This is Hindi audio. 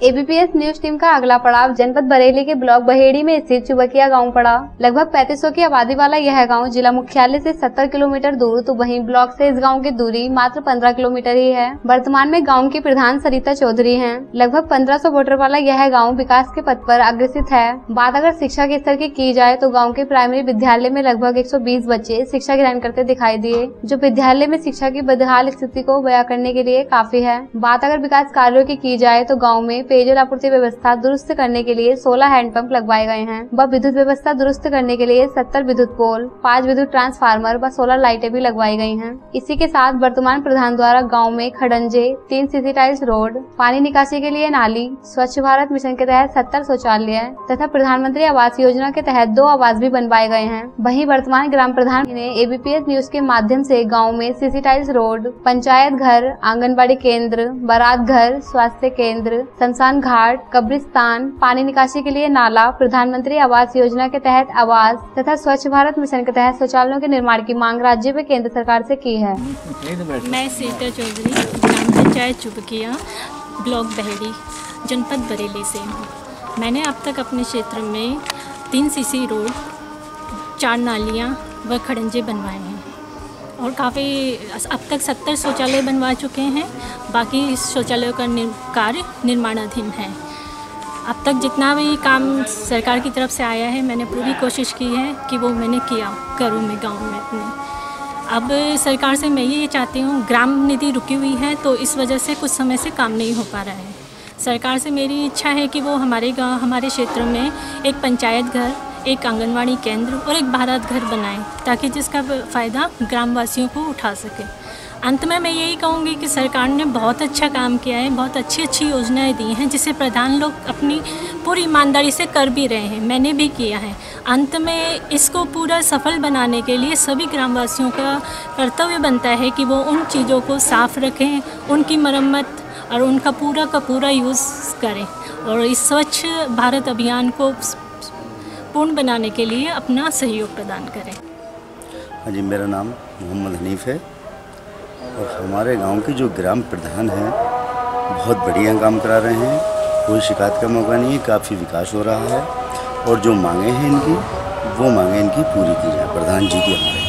एबीपीएस न्यूज टीम का अगला पड़ाव जनपद बरेली के ब्लॉक बहेड़ी में स्थित चुबकिया गांव पड़ा। लगभग 3500 की आबादी वाला यह गांव जिला मुख्यालय से 70 किलोमीटर दूर, तो वहीं ब्लॉक से इस गांव की दूरी मात्र 15 किलोमीटर ही है। वर्तमान में गांव की प्रधान सरिता चौधरी हैं। लगभग 1500 वोटर वाला यह गाँव विकास के पथ पर अग्रसित है। बात अगर शिक्षा के स्तर की जाए तो गाँव के प्राइमरी विद्यालय में लगभग 120 बच्चे शिक्षा ग्रहण करते दिखाई दिए, जो विद्यालय में शिक्षा की बदहाल स्थिति को बयां करने के लिए काफी है। बात अगर विकास कार्यों की जाए तो गाँव में पेयजल आपूर्ति व्यवस्था दुरुस्त करने के लिए 16 हैंडपंप लगवाए गए हैं व विद्युत व्यवस्था दुरुस्त करने के लिए 70 विद्युत पोल, 5 विद्युत ट्रांसफार्मर व 16 लाइटें भी लगवाई गई हैं। इसी के साथ वर्तमान प्रधान द्वारा गांव में खड़ंजे, 3 सीसी टाइल्स रोड, पानी निकासी के लिए नाली, स्वच्छ भारत मिशन के तहत 70 शौचालय तथा प्रधानमंत्री आवास योजना के तहत 2 आवास भी बनवाए गए हैं। वहीं वर्तमान ग्राम प्रधान ने एबीपीएस न्यूज के माध्यम से गाँव में सीसी टाइल्स रोड, पंचायत घर, आंगनबाड़ी केंद्र, बारात घर, स्वास्थ्य केंद्र, शमशान घाट, कब्रिस्तान, पानी निकासी के लिए नाला, प्रधानमंत्री आवास योजना के तहत आवास तथा स्वच्छ भारत मिशन के तहत शौचालयों के निर्माण की मांग राज्य व केंद्र सरकार से की है। मैं सरिता चौधरी, ग्राम पंचायत चुबकिया, ब्लॉक बहेड़ी, जनपद बरेली से हूँ। मैंने अब तक अपने क्षेत्र में 3 सीसी रोड, 4 नालियाँ व खड़ंजे बनवाए हैं और काफ़ी अब तक 70 शौचालय बनवा चुके हैं। बाकी शौचालयों का कार्य निर्माणाधीन है। अब तक जितना भी काम सरकार की तरफ से आया है, मैंने पूरी कोशिश की है कि वो मैंने करूँ मैं गाँव में अपने। अब सरकार से मैं ये चाहती हूँ, ग्राम निधि रुकी हुई है तो इस वजह से कुछ समय से काम नहीं हो पा रहा है। सरकार से मेरी इच्छा है कि वो हमारे गाँव, हमारे क्षेत्र में एक पंचायत घर, एक आंगनवाड़ी केंद्र और एक बारात घर बनाएं, ताकि जिसका फ़ायदा ग्रामवासियों को उठा सके। अंत में मैं यही कहूँगी कि सरकार ने बहुत अच्छा काम किया है, बहुत अच्छी योजनाएं दी हैं, जिसे प्रधान लोग अपनी पूरी ईमानदारी से कर भी रहे हैं, मैंने भी किया है। अंत में इसको पूरा सफल बनाने के लिए सभी ग्रामवासियों का कर्तव्य बनता है कि वो उन चीज़ों को साफ रखें, उनकी मरम्मत और उनका पूरा का पूरा यूज़ करें और इस स्वच्छ भारत अभियान को पूर्ण बनाने के लिए अपना सहयोग प्रदान करें। हाँ जी, मेरा नाम मोहम्मद हनीफ है और हमारे गांव के जो ग्राम प्रधान हैं बहुत बढ़िया काम करा रहे हैं, कोई शिकायत का मौका नहीं है, काफ़ी विकास हो रहा है और जो मांगे हैं इनकी, वो मांगे इनकी पूरी की जाए प्रधान जी की हमारे।